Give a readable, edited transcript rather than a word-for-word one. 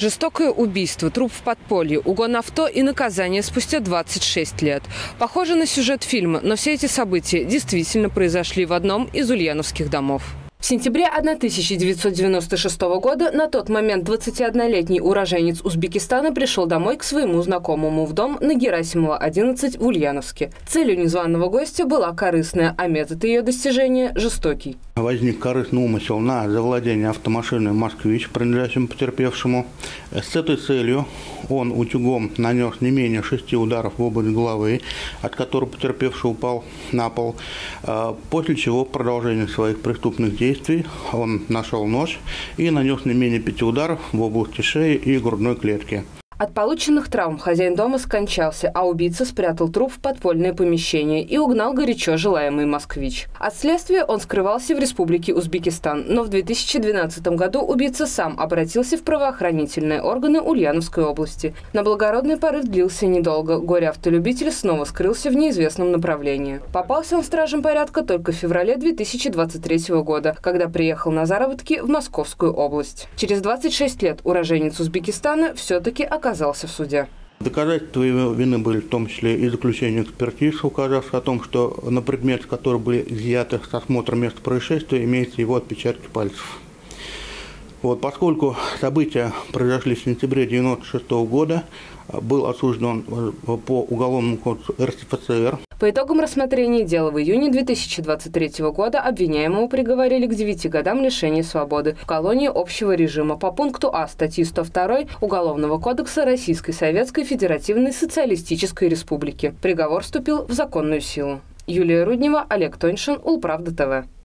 Жестокое убийство, труп в подполье, угон авто и наказание спустя 26 лет. Похоже на сюжет фильма, но все эти события действительно произошли в одном из ульяновских домов. В сентябре 1996 года на тот момент 21-летний уроженец Узбекистана пришел домой к своему знакомому в дом на Герасимова, 11 в Ульяновске. Целью незваного гостя была корыстная, а метод ее достижения – жестокий. Возник корыстный умысел на завладение автомашиной «Москвич», принадлежащим потерпевшему. С этой целью он утюгом нанес не менее 6 ударов в область головы, от которых потерпевший упал на пол, после чего в продолжении своих преступных действий он нашел нож и нанес не менее 5 ударов в области шеи и грудной клетки. От полученных травм хозяин дома скончался, а убийца спрятал труп в подпольное помещение и угнал горячо желаемый «Москвич». От следствия он скрывался в Республике Узбекистан, но в 2012 году убийца сам обратился в правоохранительные органы Ульяновской области. Но благородный порыв длился недолго. Горе-автолюбитель снова скрылся в неизвестном направлении. Попался он стражам порядка только в феврале 2023 года, когда приехал на заработки в Московскую область. Через 26 лет уроженец Узбекистана все-таки оказался в суде. Доказательства его вины были в том числе и заключение экспертиз, указавших о том, что на предметы, которые были изъяты с осмотра места происшествия, имеются его отпечатки пальцев. Поскольку события произошли в сентябре 1996 года, был осужден по уголовному кодексу РСФСР. По итогам рассмотрения дела в июне 2023 года обвиняемого приговорили к 9 годам лишения свободы в колонии общего режима по пункту А статьи 102 Уголовного кодекса Российской Советской Федеративной Социалистической Республики. Приговор вступил в законную силу. Юлия Руднева, Олег Тоньшин, Улправда ТВ.